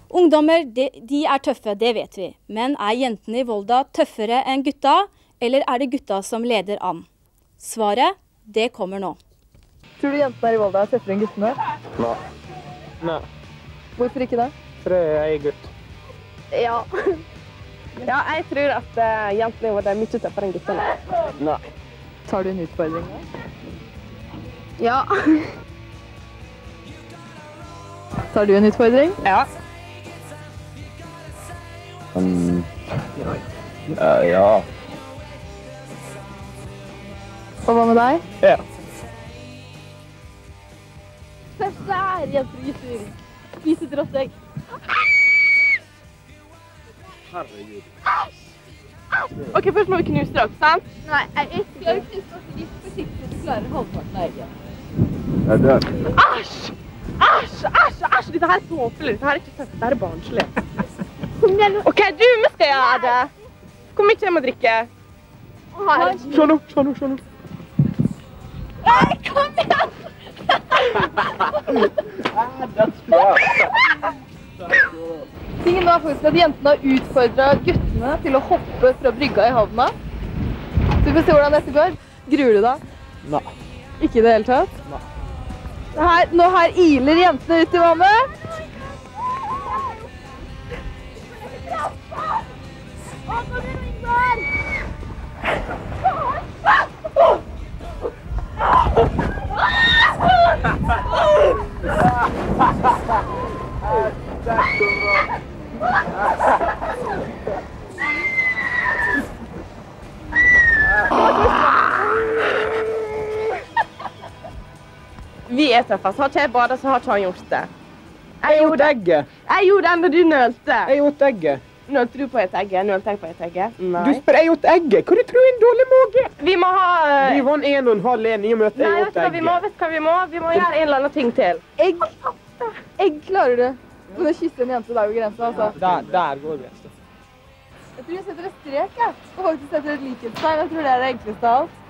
Ungdommer, de er tøffe, det vet vi. Men er jentene i Volda tøffere enn gutta, eller er det gutta som leder an? Svaret, det kommer nå. Tror du jentene her i Volda er tøffere enn guttene? Nei. Nei. Hvorfor ikke det? For jeg er gutt. Ja. Ja, jeg tror at jentene i Volda er mye tøffere enn guttene. Nei. Tar du en utfordring da? Ja. Tar du en utfordring? Ja. Ja. Og hva med deg? Ja. Se der, jenter og gutter. Spise drostegg. Herregud. Ok, først må vi knuse dere, sant? Nei, jeg skal knuse oss litt forsiktig, du klarer halvparten av egget. Jeg dør. Æsj! Æsj! Æsj! Æsj! Dette her er tåpelig. Dette her er ikke tøft. Dette her er barnslig. Ok, du, vi skal gjøre det. Hvor mye jeg må drikke? Se nå, se nå, se nå. Nei, kom igjen! Tingen var faktisk at jentene har utfordret guttene til å hoppe fra brygga i havna. Så vi får se hvordan dette går. Gruer du deg? Nei. Ikke i det hele tatt? Nei. Nå her iler jentene ut i vannet. Vi er tøffest. Har ikke jeg badet, så har ikke han gjort det. Jeg gjorde egget. Jeg gjorde det når du nølte. Jeg gjorde egget. Nølte du på et egge? Nølte jeg på et egge? Nei. Du spør, jeg gjorde egget. Hva du tror en dårlig mage? Vi må ha... Vi vant 1,5 i og med at jeg Nei, vet gjorde du hva vi må? egget. Vet du hva vi må? Vi må gjøre en eller annen ting til. Egg klarer du. Men å kysse en jente, da er jo grensa, altså. Der går grensen. Jeg tror jeg setter et strek, jeg. Og faktisk setter et likhetstegn. Jeg tror det er det enkleste av alt.